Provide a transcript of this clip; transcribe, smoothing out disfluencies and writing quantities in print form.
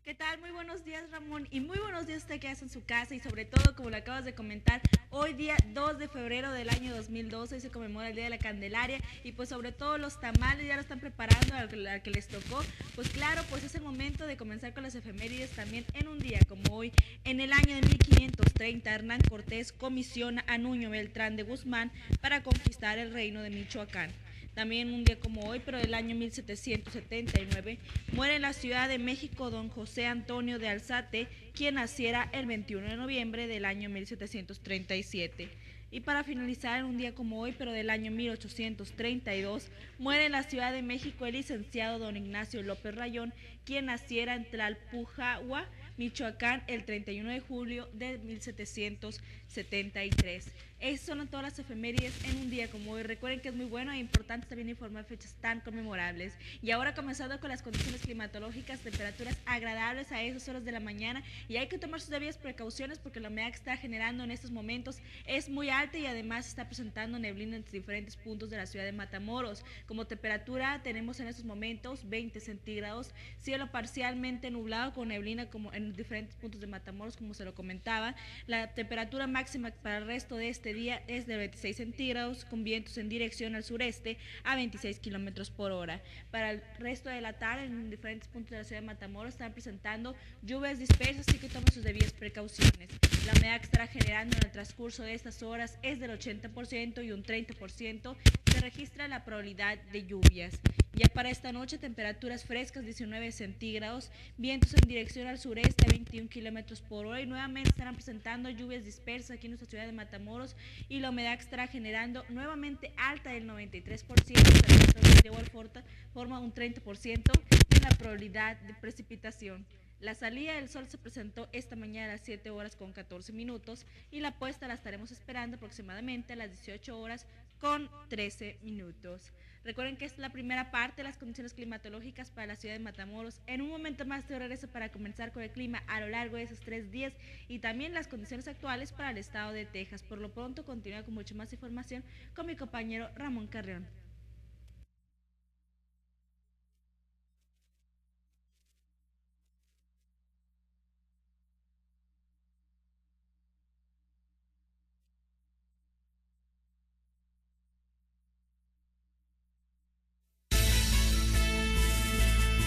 ¿Qué tal? Muy buenos días, Ramón, y muy buenos días a usted que hace en su casa y sobre todo, como lo acabas de comentar, hoy día 2 de febrero del año 2012 se conmemora el Día de la Candelaria y pues sobre todo los tamales ya lo están preparando al que les tocó. Pues claro, pues es el momento de comenzar con las efemérides también en un día como hoy. En el año de 1530, Hernán Cortés comisiona a Nuño Beltrán de Guzmán para conquistar el reino de Michoacán. También un día como hoy, pero del año 1779, muere en la Ciudad de México don José Antonio de Alzate, quien naciera el 21 de noviembre del año 1737. Y para finalizar, en un día como hoy, pero del año 1832, muere en la Ciudad de México el licenciado don Ignacio López Rayón, quien naciera en Tlalpujahua, Michoacán, el 31 de julio de 1773. Esas son todas las efemérides en un día como hoy. Recuerden que es muy bueno e importante también informar fechas tan conmemorables. Y ahora comenzando con las condiciones climatológicas, temperaturas agradables a esas horas de la mañana y hay que tomar sus debidas precauciones porque la humedad que está generando en estos momentos es muy alta y además está presentando neblina en diferentes puntos de la ciudad de Matamoros. Como temperatura tenemos en estos momentos 20 centígrados, cielo parcialmente nublado con neblina como en diferentes puntos de Matamoros, como se lo comentaba. La temperatura máxima para el resto de este día es de 26 centígrados con vientos en dirección al sureste a 26 kilómetros por hora. Para el resto de la tarde en diferentes puntos de la ciudad de Matamoros están presentando lluvias dispersas, así que tomen sus debidas precauciones. La humedad que estará generando en el transcurso de estas horas es del 80% y un 30% se registra la probabilidad de lluvias. Ya para esta noche, temperaturas frescas 19 centígrados, vientos en dirección al sureste a 21 kilómetros por hora y nuevamente estarán presentando lluvias dispersas aquí en nuestra ciudad de Matamoros y la humedad que estará generando nuevamente alta del 93%, de igual forma un 30% en la probabilidad de precipitación. La salida del sol se presentó esta mañana a las 7 horas con 14 minutos y la puesta la estaremos esperando aproximadamente a las 18 horas con 13 minutos. Recuerden que esta es la primera parte de las condiciones climatológicas para la ciudad de Matamoros. En un momento más te regreso para comenzar con el clima a lo largo de esos 3 días y también las condiciones actuales para el estado de Texas. Por lo pronto continúa con mucho más información con mi compañero Ramón Carrión.